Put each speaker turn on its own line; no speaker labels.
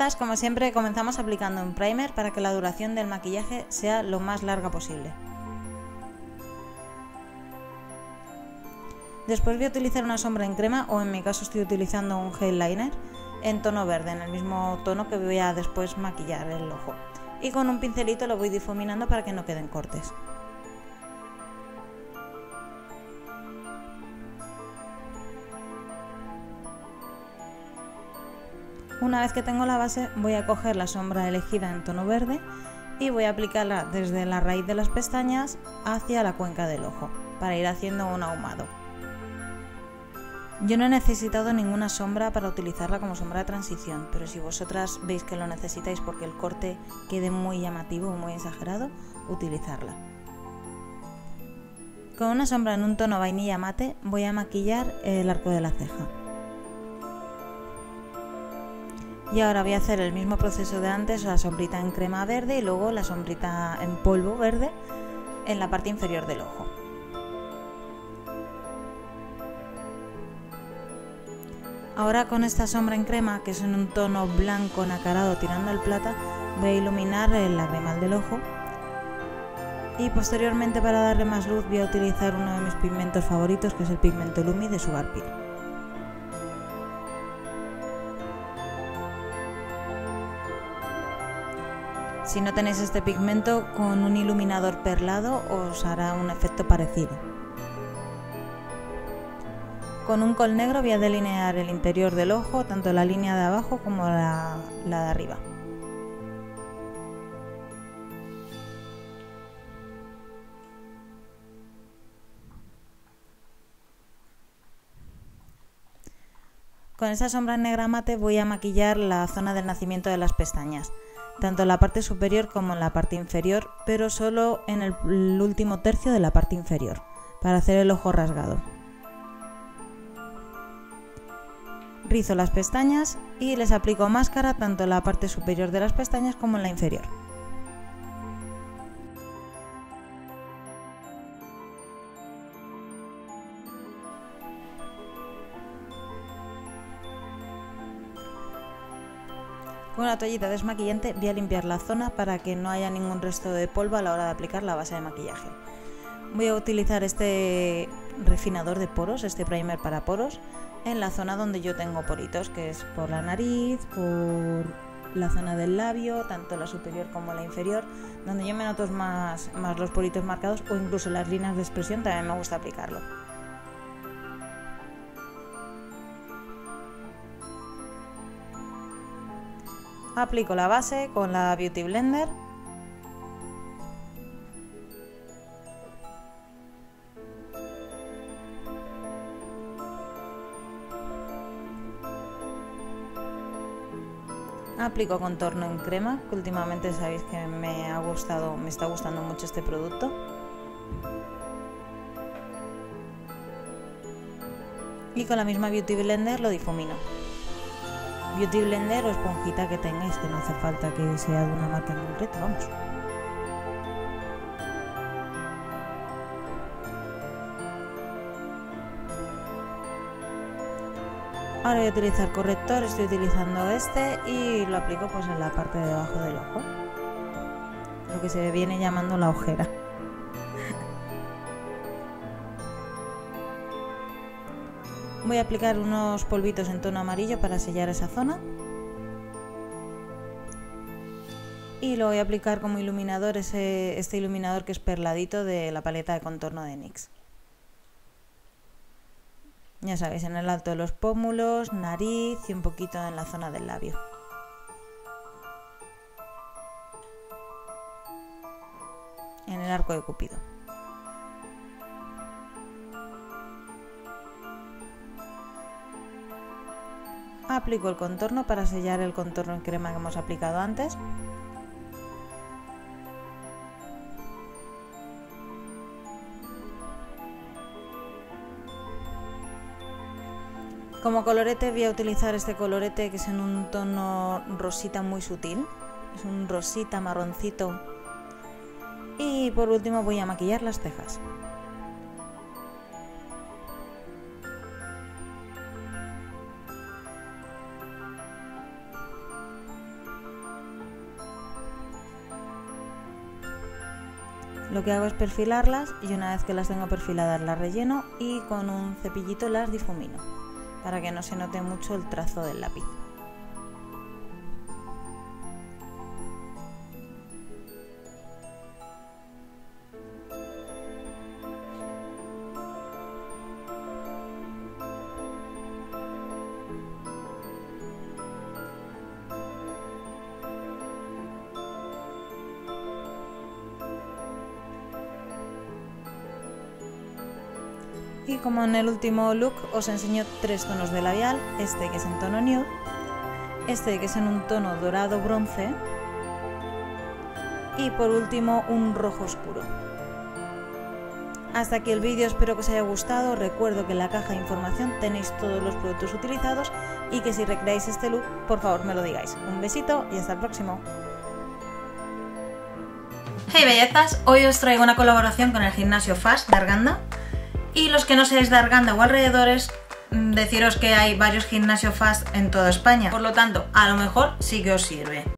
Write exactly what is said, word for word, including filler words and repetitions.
cejas, como siempre, comenzamos aplicando un primer para que la duración del maquillaje sea lo más larga posible. Después voy a utilizar una sombra en crema, o en mi caso estoy utilizando un gel liner en tono verde, en el mismo tono que voy a después maquillar el ojo. Y con un pincelito lo voy difuminando para que no queden cortes. Una vez que tengo la base, voy a coger la sombra elegida en tono verde y voy a aplicarla desde la raíz de las pestañas hacia la cuenca del ojo, para ir haciendo un ahumado. Yo no he necesitado ninguna sombra para utilizarla como sombra de transición, pero si vosotras veis que lo necesitáis porque el corte quede muy llamativo o muy exagerado, utilizarla. Con una sombra en un tono vainilla mate voy a maquillar el arco de la ceja. Y ahora voy a hacer el mismo proceso de antes, la sombrita en crema verde y luego la sombrita en polvo verde en la parte inferior del ojo. Ahora con esta sombra en crema, que es en un tono blanco nacarado tirando al plata, voy a iluminar el lagrimal del ojo. Y posteriormente, para darle más luz, voy a utilizar uno de mis pigmentos favoritos, que es el pigmento Lumi de Sugar Pill. Si no tenéis este pigmento, con un iluminador perlado os hará un efecto parecido. Con un col negro voy a delinear el interior del ojo, tanto la línea de abajo como la, la de arriba. Con esta sombra negra mate voy a maquillar la zona del nacimiento de las pestañas, tanto en la parte superior como en la parte inferior, pero solo en el, el último tercio de la parte inferior, para hacer el ojo rasgado. Rizo las pestañas y les aplico máscara tanto en la parte superior de las pestañas como en la inferior. Con una toallita desmaquillante voy a limpiar la zona para que no haya ningún resto de polvo a la hora de aplicar la base de maquillaje. Voy a utilizar este refinador de poros, este primer para poros, en la zona donde yo tengo poritos, que es por la nariz, por la zona del labio, tanto la superior como la inferior, donde yo me noto más, más los poritos marcados, o incluso las líneas de expresión también me gusta aplicarlo. Aplico la base con la Beauty Blender. Aplico contorno en crema, que últimamente sabéis que me ha gustado, me está gustando mucho este producto. Y con la misma Beauty Blender lo difumino. Beauty Blender o esponjita que tengáis, que no hace falta que sea de una marca en concreto, vamos. Ahora voy a utilizar corrector, estoy utilizando este y lo aplico pues en la parte de abajo del ojo, lo que se viene llamando la ojera. Voy a aplicar unos polvitos en tono amarillo para sellar esa zona. Y lo voy a aplicar como iluminador, ese, este iluminador que es perladito de la paleta de contorno de NYX. Ya sabéis, en el alto de los pómulos, nariz y un poquito en la zona del labio. En el arco de Cupido. Aplico el contorno para sellar el contorno en crema que hemos aplicado antes. Como colorete voy a utilizar este colorete que es en un tono rosita muy sutil. Es un rosita marroncito. Y por último voy a maquillar las cejas. Lo que hago es perfilarlas y una vez que las tengo perfiladas las relleno y con un cepillito las difumino para que no se note mucho el trazo del lápiz. Y como en el último look os enseño tres tonos de labial, este que es en tono nude, este que es en un tono dorado bronce y por último un rojo oscuro. Hasta aquí el vídeo, espero que os haya gustado. Recuerdo que en la caja de información tenéis todos los productos utilizados y que si recreáis este look, por favor me lo digáis. Un besito y hasta el próximo. Hey bellezas, hoy os traigo una colaboración con el gimnasio Fast de Arganda. Y los que no seáis de Arganda o alrededores, deciros que hay varios gimnasios Fast en toda España, por lo tanto, a lo mejor sí que os sirve.